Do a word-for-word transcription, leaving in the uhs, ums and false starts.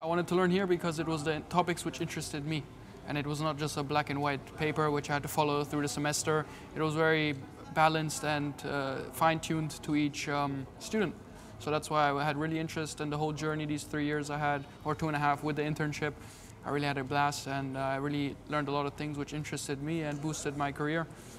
I wanted to learn here because it was the topics which interested me. And it was not just a black and white paper which I had to follow through the semester. It was very balanced and uh, fine-tuned to each um, student. So that's why I had really interest in the whole journey, these three years I had, or two and a half with the internship. I really had a blast, and I really learned a lot of things which interested me and boosted my career.